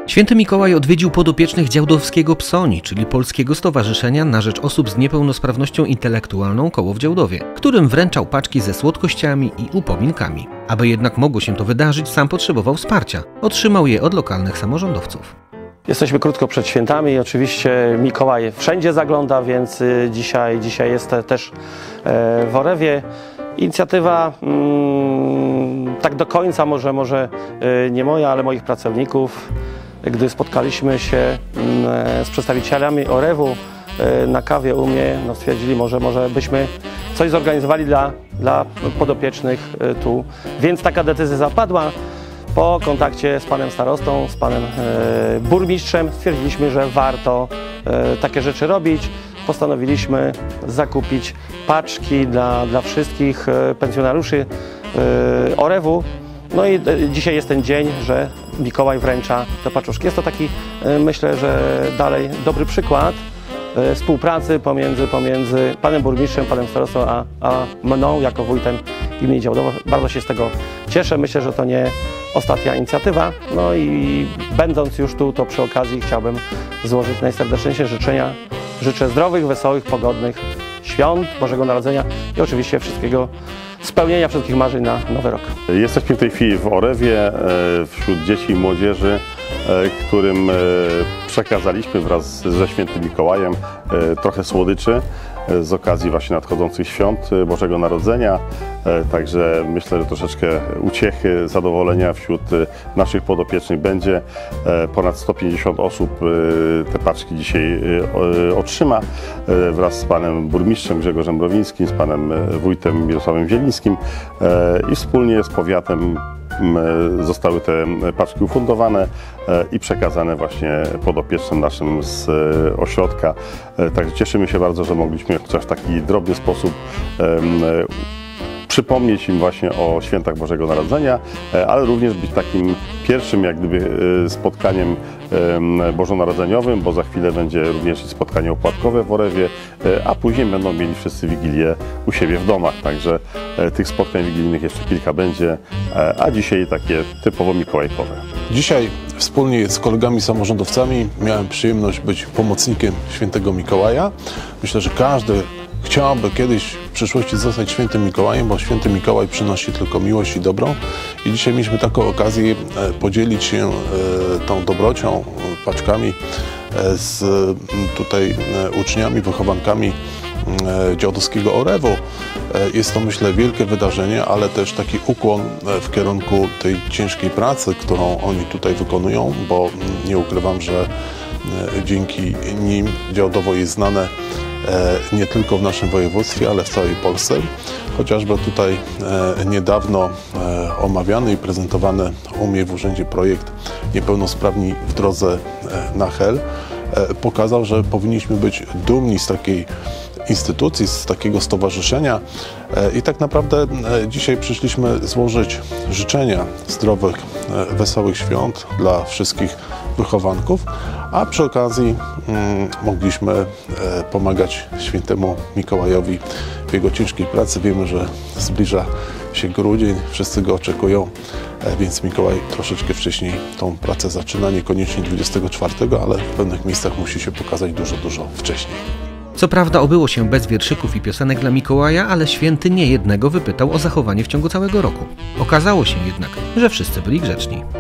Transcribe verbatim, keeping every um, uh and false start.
Święty Mikołaj odwiedził podopiecznych Działdowskiego Psoni, czyli Polskiego Stowarzyszenia na rzecz Osób z Niepełnosprawnością Intelektualną Koło w Działdowie, którym wręczał paczki ze słodkościami i upominkami. Aby jednak mogło się to wydarzyć, sam potrzebował wsparcia. Otrzymał je od lokalnych samorządowców. Jesteśmy krótko przed świętami i oczywiście Mikołaj wszędzie zagląda, więc dzisiaj, dzisiaj jest też w Orewie. Inicjatywa mm, tak do końca może, może nie moja, ale moich pracowników. Gdy spotkaliśmy się mm, z przedstawicielami Orewu na kawie u mnie, no stwierdzili, może, może byśmy coś zorganizowali dla, dla podopiecznych tu. Więc taka decyzja zapadła. Po kontakcie z panem starostą, z panem e, burmistrzem stwierdziliśmy, że warto e, takie rzeczy robić. Postanowiliśmy zakupić paczki dla, dla wszystkich e, pensjonariuszy e, Orewu. No i e, dzisiaj jest ten dzień, że Mikołaj wręcza te paczuszki. Jest to taki, e, myślę, że dalej dobry przykład e, współpracy pomiędzy, pomiędzy panem burmistrzem, panem starostą, a, a mną jako wójtem gminy Działdowo. Bardzo się z tego cieszę. Myślę, że to nie ostatnia inicjatywa. No i będąc już tu, to przy okazji chciałbym złożyć najserdeczniejsze życzenia. Życzę zdrowych, wesołych, pogodnych świąt Bożego Narodzenia i oczywiście wszystkiego spełnienia wszystkich marzeń na Nowy Rok. Jesteśmy w tej chwili w Orewie wśród dzieci i młodzieży, którym przekazaliśmy wraz ze Świętym Mikołajem trochę słodyczy z okazji właśnie nadchodzących świąt Bożego Narodzenia. Także myślę, że troszeczkę uciechy, zadowolenia wśród naszych podopiecznych będzie. Ponad sto pięćdziesiąt osób te paczki dzisiaj otrzyma wraz z panem burmistrzem Grzegorzem Mrowińskim, z panem wójtem Mirosławem Zielińskim i wspólnie z powiatem zostały te paczki ufundowane i przekazane właśnie podopiecznym naszym z ośrodka. Także cieszymy się bardzo, że mogliśmy chociaż w taki drobny sposób przypomnieć im właśnie o świętach Bożego Narodzenia, ale również być takim pierwszym jak gdyby spotkaniem bożonarodzeniowym, bo za chwilę będzie również spotkanie opłatkowe w Orewie, a później będą mieli wszyscy Wigilię u siebie w domach. Także tych spotkań wigilijnych jeszcze kilka będzie, a dzisiaj takie typowo mikołajkowe. Dzisiaj wspólnie z kolegami samorządowcami miałem przyjemność być pomocnikiem Świętego Mikołaja. Myślę, że każdy chciałby kiedyś w przyszłości zostać Świętym Mikołajem, bo Święty Mikołaj przynosi tylko miłość i dobro. I dzisiaj mieliśmy taką okazję podzielić się tą dobrocią, paczkami z tutaj uczniami, wychowankami Działdowskiego Orewu. Jest to, myślę, wielkie wydarzenie, ale też taki ukłon w kierunku tej ciężkiej pracy, którą oni tutaj wykonują, bo nie ukrywam, że dzięki nim Działdowo jest znane nie tylko w naszym województwie, ale w całej Polsce. Chociażby tutaj niedawno omawiany i prezentowany u mnie w urzędzie projekt Niepełnosprawni w drodze na Hel pokazał, że powinniśmy być dumni z takiej instytucji, z takiego stowarzyszenia i tak naprawdę dzisiaj przyszliśmy złożyć życzenia zdrowych, wesołych świąt dla wszystkich wychowanków, a przy okazji mm, mogliśmy e, pomagać Świętemu Mikołajowi w jego ciężkiej pracy. Wiemy, że zbliża się grudzień, wszyscy go oczekują, e, więc Mikołaj troszeczkę wcześniej tą pracę zaczyna, niekoniecznie dwudziestego czwartego, ale w pewnych miejscach musi się pokazać dużo, dużo wcześniej. Co prawda obyło się bez wierszyków i piosenek dla Mikołaja, ale święty niejednego wypytał o zachowanie w ciągu całego roku. Okazało się jednak, że wszyscy byli grzeczni.